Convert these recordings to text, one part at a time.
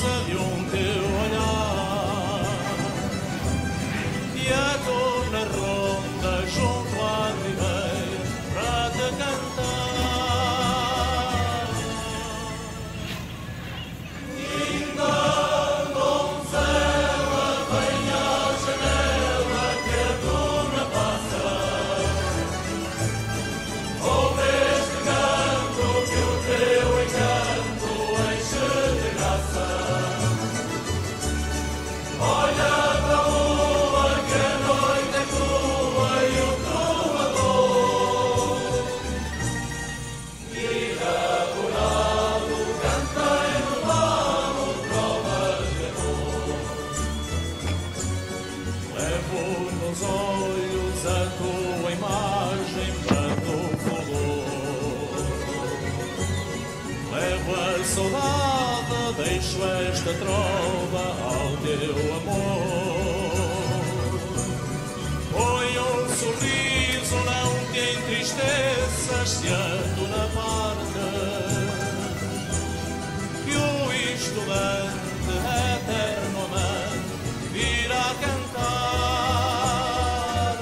basta-lhe teu olhar. E a dor na ronda junto à ribeira para te cantar. Nos olhos a tua imagem tanto fulgor. Levo a saudade, deixo esta trova ao teu amor. Põe sorriso, não te entristeças se ando na parte que o estudante eternamente virá cantar.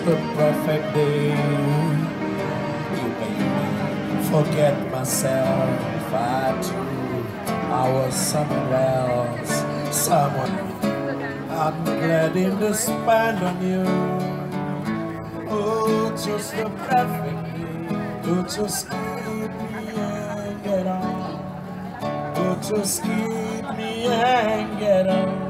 the perfect day. You made me forget myself. I was someone else, someone. I'm glad in the spine on you. Oh, just the perfect day. Oh, just keep me and get on. Oh, just keep me and get on.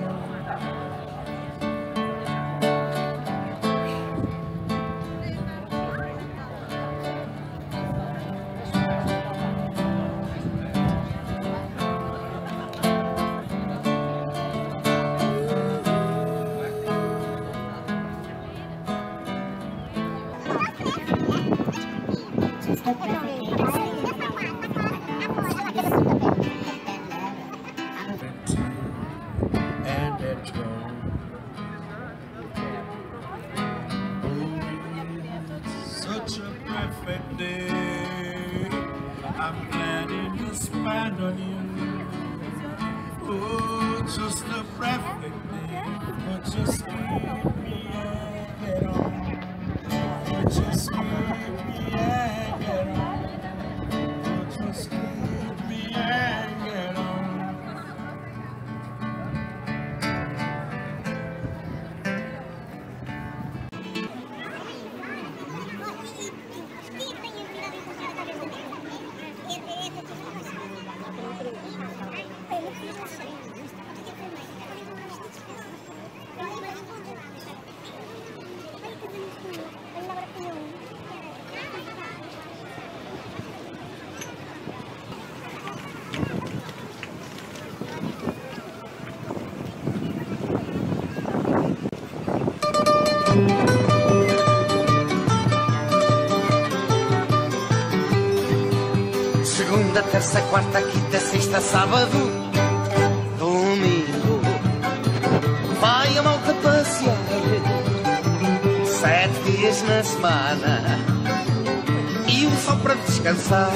Such a perfect day. I'm glad in the spine on you. Oh, just a perfect day. But just keep me and get on. Just keep me and get on. Just keep me and get on. Segunda, terça, quarta, quinta, sexta, sábado, domingo. Vai a malta passear 7 dias na semana e um só para descansar.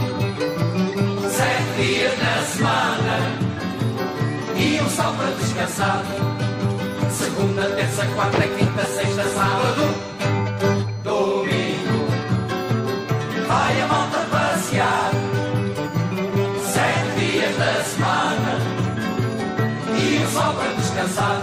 7 dias na semana e um só para descansar. Segunda, terça, quarta, quinta, sexta, sábado, domingo. Vai a malta passear 7 dias da semana e um só para descansar.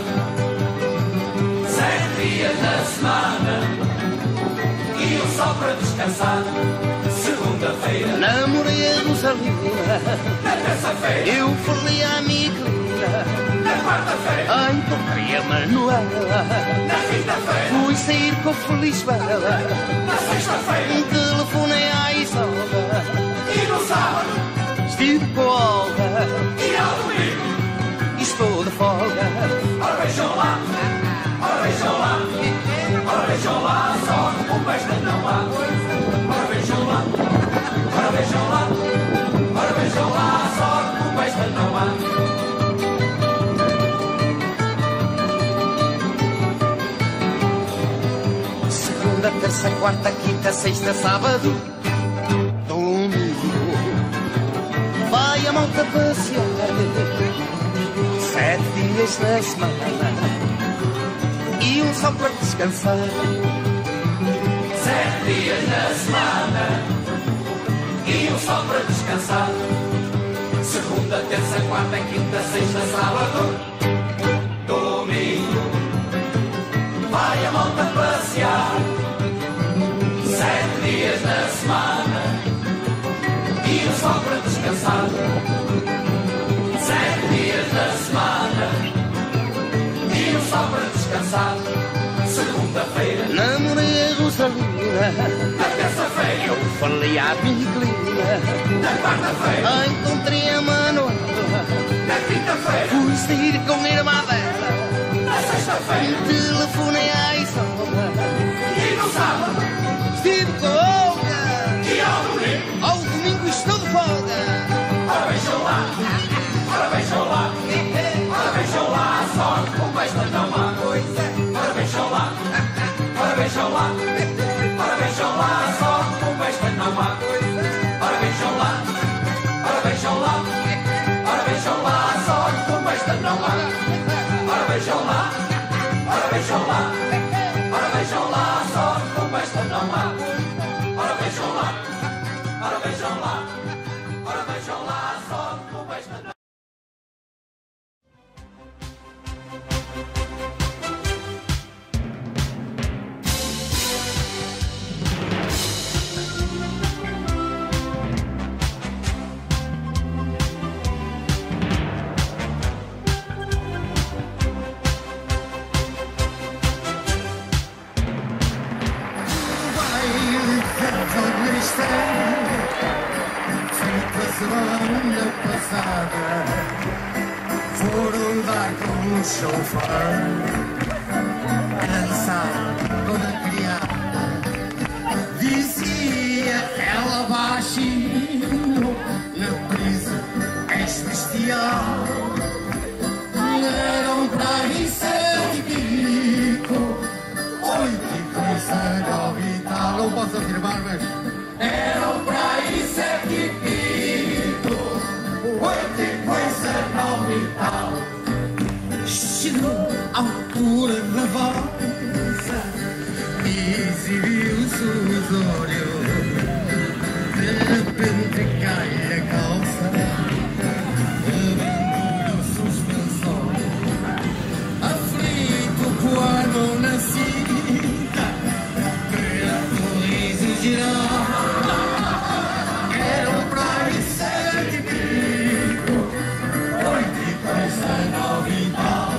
7 dias da semana e um só para descansar. Segunda-feira namorei a Rosalina, na terça-feira eu falei à Miguelina, na quarta-feira encontrei a Manuela, na quinta-feira fui sair com a Feliz Bela, na sexta-feira telefonei à Isolda e no sábado estive com a Olga e ao domingo. e estou de folga. Ora vejam lá, ora vejam lá, ora vejam lá, só com besta não há. Ora vejam lá, ora vejam lá, ora vejam lá, só com besta não há. Segunda, terça, quarta, quinta, sexta, sábado, domingo. Vai a malta passear 7 dias na semana e um só para descansar. 7 dias na semana e um só para descansar. Segunda, terça, quarta, quinta, sexta, sábado, domingo. Vai a malta passear 7 dias na semana e um só para descansar. 7 dias da semana e um só para descansar. Segunda-feira Namorei a Rosalina, na terça-feira eu falei à Miguelina, na quarta-feira encontrei a Manuela, na quinta-feira fui sair com a irmã dela, na sexta-feira telefonei à Isolda e no sábado estive com a Olga e ao domingo. ao domingo estou de folga. Ora vejam lá, ora vejam lá, ora vejam lá, só com besta não há. Ora vejam lá, ora vejam lá, ora vejam lá, só com besta não há. Ora vejam lá, ora vejam lá, ora vejam lá, só com besta não há. Ora vejam lá, ora vejam lá, ora vejam lá, só conquistei, feito a semana passada, foram dar com um chofer, dançar toda criada, dizia ela baixinho, na prisa és bestial. Eram para aí 7 e pico, 8 e coisa, 9 e tal. Não posso afirmar, mas eram para aí 7 e pico, 8 e coisa, 9 e tal. Chegou à altura da valsa e exibiu-se os olhos. De repente cai a calça, quando na cinta, preto riso girar. Eram para aí 7 e pico, 8 e coisa, 9 e tal.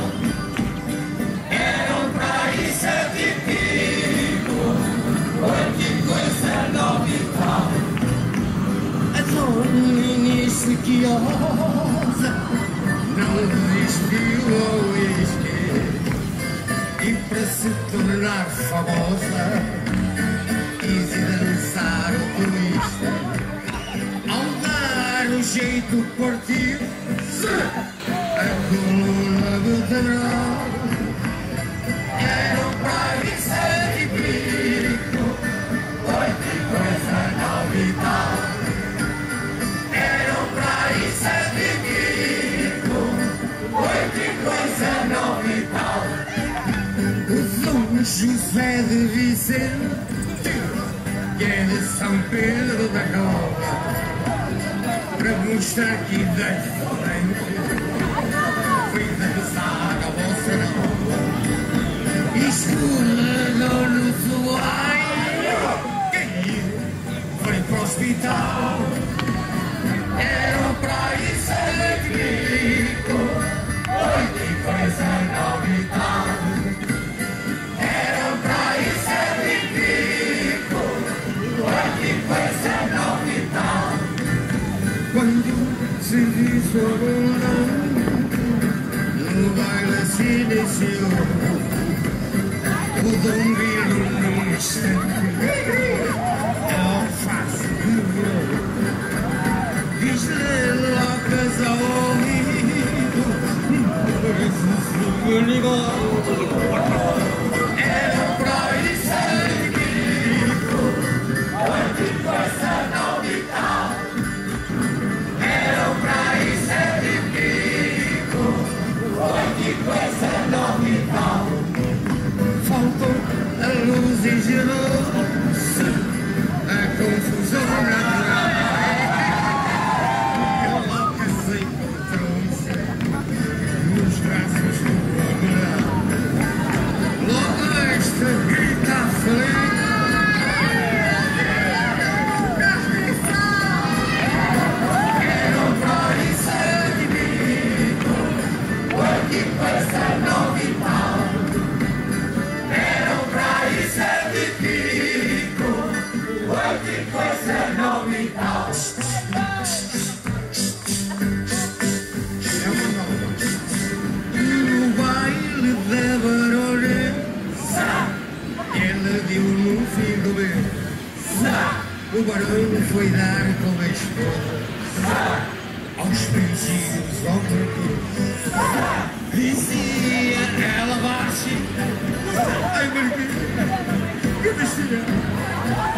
Eram para aí 7 e pico, 8 e coisa, 9 e tal. A dona Inês sequiosa não resistiu ao uísque e para se tornar famosa quis dançar o twist. Ao dar o jeito partiu-se a coluna vertebral. Eram para aí 7 e pico, 8 e coisa, 9 e tal. Eram para aí 7 e pico, 8 e coisa, 9 e tal. José de Vicente, que é de São Pedro da Cova, para mostrar que da frente foi dançar a bossa nova. Escorregou no soalho, caiu, foi para o hospital. Eram para aí 7 e pico, 8 e coisa, 9 e tal. Quando se viu no baile se iniciou, o Dom Viro num instante, ao face do gol, diz-lhe locas ao ouvido, era para aí 7 e pico, 8 e coisa, 9 e tal. Eram para aí 7 e pico, 8 e coisa, 9 e tal. Faltou a luz e gerou-se a confusão natural. Ela que se encontrou-se nos braços do Aguilar. Logo esta grita feliz. No baile da baronesa, ele deu no fim do mês. O barão foi dar com a esposa aos beijinhos ao tranquilo. Dizia ela baixinha: ai, Marquinhos, que besteira!